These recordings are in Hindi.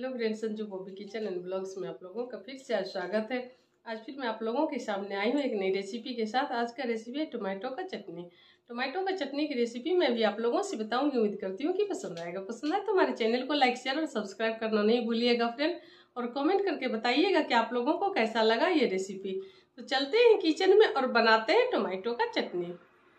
Hello friends, Sanju Bobby kitchen and blogs में आप लोगों का फिर से स्वागत है। आज फिर मैं आप लोगों के सामने आई हूँ एक नई रेसिपी के साथ। आज का रेसिपी है टोमेटो का चटनी। टोमेटो का चटनी की रेसिपी मैं भी आप लोगों से बताऊंगी। उम्मीद करती हूँ कि पसंद आएगा। पसंद आए तो हमारे चैनल को लाइक शेयर और सब्सक्राइब करना नहीं भूलिएगा फ्रेंड, और कॉमेंट करके बताइएगा कि आप लोगों को कैसा लगा ये रेसिपी। तो चलते हैं किचन में और बनाते हैं टोमेटो का चटनी।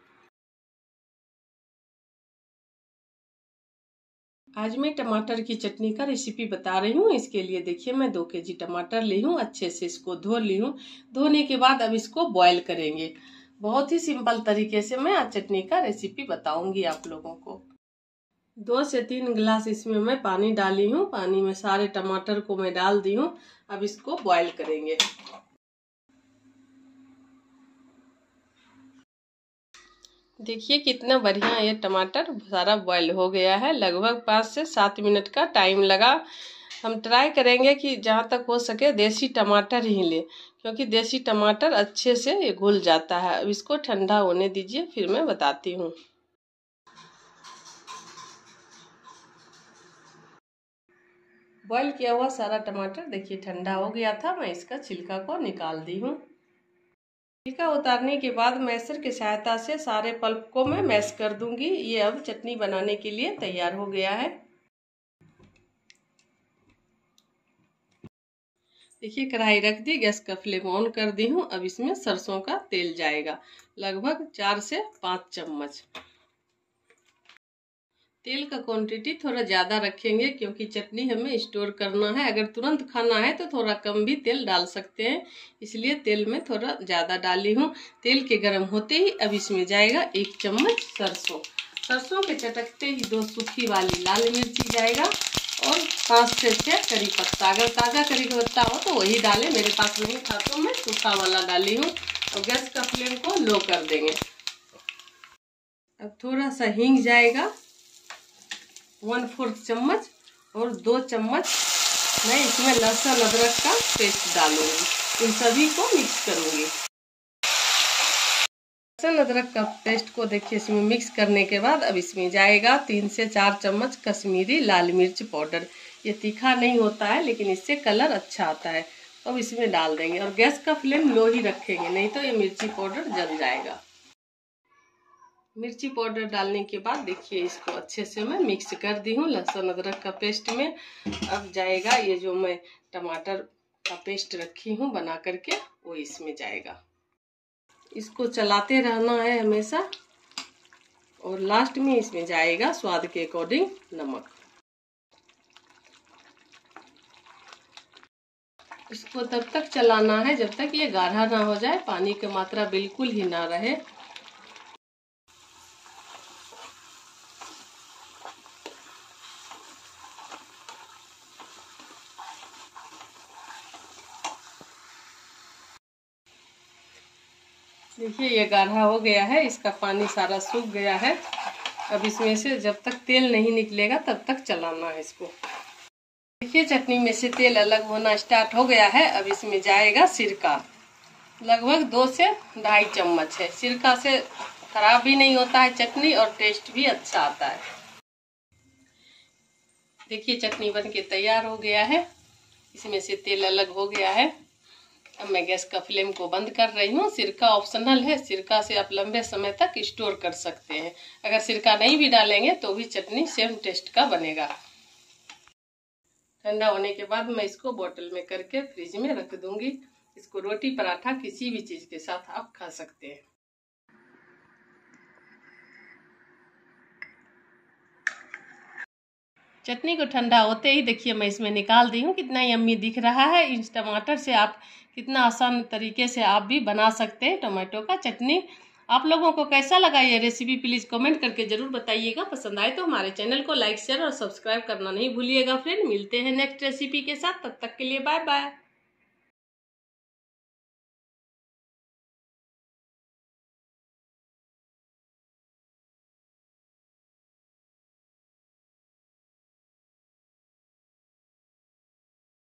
आज मैं टमाटर की चटनी का रेसिपी बता रही हूँ। इसके लिए देखिए मैं 2 केजी टमाटर ली हूँ। अच्छे से इसको धो ली हूँ। धोने के बाद अब इसको बॉयल करेंगे। बहुत ही सिंपल तरीके से मैं आज चटनी का रेसिपी बताऊंगी आप लोगों को। 2 से 3 गिलास इसमें मैं पानी डाली हूँ। पानी में सारे टमाटर को मैं डाल दी हूँ। अब इसको बॉयल करेंगे। देखिए कितना बढ़िया ये टमाटर सारा बॉयल हो गया है। लगभग 5 से 7 मिनट का टाइम लगा। हम ट्राई करेंगे कि जहाँ तक हो सके देसी टमाटर ही लें, क्योंकि देसी टमाटर अच्छे से ये घुल जाता है। अब इसको ठंडा होने दीजिए, फिर मैं बताती हूँ। बॉयल किया हुआ सारा टमाटर देखिए ठंडा हो गया था। मैं इसका छिलका को निकाल दी हूँ। छिलका उतारने के बाद मैशर की सहायता से सारे पल्प को मैं मैश कर दूंगी। ये अब चटनी बनाने के लिए तैयार हो गया है। देखिए कढ़ाई रख दी, गैस का फ्लेम ऑन कर दी हूँ। अब इसमें सरसों का तेल जाएगा, लगभग 4 से 5 चम्मच। तेल का क्वांटिटी थोड़ा ज़्यादा रखेंगे, क्योंकि चटनी हमें स्टोर करना है। अगर तुरंत खाना है तो थोड़ा कम भी तेल डाल सकते हैं, इसलिए तेल में थोड़ा ज़्यादा डाली हूँ। तेल के गर्म होते ही अब इसमें जाएगा 1 चम्मच सरसों। सरसों के चटकते ही 2 सूखी वाली लाल मिर्ची जाएगा और 5 से 6 करी पत्ता। अगर ताज़ा करी पत्ता हो तो वही डालें, मेरे पास नहीं था तो मैं सूखा वाला डाली हूँ। और गैस का फ्लेम को लो कर देंगे। अब थोड़ा सा हींग जाएगा 1/4 चम्मच, और 2 चम्मच मैं इसमें लहसुन अदरक का पेस्ट डालूंगी। इन सभी को मिक्स करूंगी। लहसुन अदरक का पेस्ट को देखिए इसमें मिक्स करने के बाद अब इसमें जाएगा 3 से 4 चम्मच कश्मीरी लाल मिर्च पाउडर। ये तीखा नहीं होता है, लेकिन इससे कलर अच्छा आता है। अब इसमें डाल देंगे और गैस का फ्लेम लो ही रखेंगे, नहीं तो ये मिर्ची पाउडर जल जाएगा। मिर्ची पाउडर डालने के बाद देखिए इसको अच्छे से मैं मिक्स कर दी हूँ लहसुन अदरक का पेस्ट में। अब जाएगा ये जो मैं टमाटर का पेस्ट रखी हूँ बना करके, वो इसमें जाएगा। इसको चलाते रहना है हमेशा। और लास्ट में इसमें जाएगा स्वाद के अकॉर्डिंग नमक। इसको तब तक चलाना है जब तक ये गाढ़ा ना हो जाए, पानी की मात्रा बिल्कुल ही ना रहे। देखिए ये गाढ़ा हो गया है, इसका पानी सारा सूख गया है। अब इसमें से जब तक तेल नहीं निकलेगा तब तक चलाना है इसको। देखिए चटनी में से तेल अलग होना स्टार्ट हो गया है। अब इसमें जाएगा सिरका, लगभग 2 से 2.5 चम्मच है। सिरका से खराब भी नहीं होता है चटनी, और टेस्ट भी अच्छा आता है। देखिए चटनी बन के तैयार हो गया है। इसमें से तेल अलग हो गया है। अब मैं गैस का फ्लेम को बंद कर रही हूँ। सिरका ऑप्शनल है, सिरका से आप लंबे समय तक स्टोर कर सकते हैं। अगर सिरका नहीं भी डालेंगे तो भी चटनी सेम टेस्ट का बनेगा। ठंडा होने के बाद मैं इसको बोतल में करके फ्रिज में रख दूंगी। इसको रोटी पराठा किसी भी चीज के साथ आप खा सकते हैं। चटनी को ठंडा होते ही देखिए मैं इसमें निकाल दी हूँ। कितना यम्मी दिख रहा है। इस टमाटर से आप कितना आसान तरीके से आप भी बना सकते हैं टमाटो का चटनी। आप लोगों को कैसा लगा ये रेसिपी प्लीज़ कमेंट करके जरूर बताइएगा। पसंद आए तो हमारे चैनल को लाइक शेयर और सब्सक्राइब करना नहीं भूलिएगा फ्रेंड। मिलते हैं नेक्स्ट रेसिपी के साथ, तब तक के लिए बाय बाय।